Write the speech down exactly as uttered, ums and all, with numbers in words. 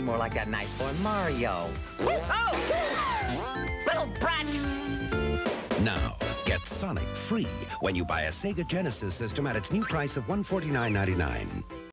more like that nice boy Mario. Oh! Little brat! Now, get Sonic free when you buy a Sega Genesis system at its new price of one hundred forty-nine ninety-nine.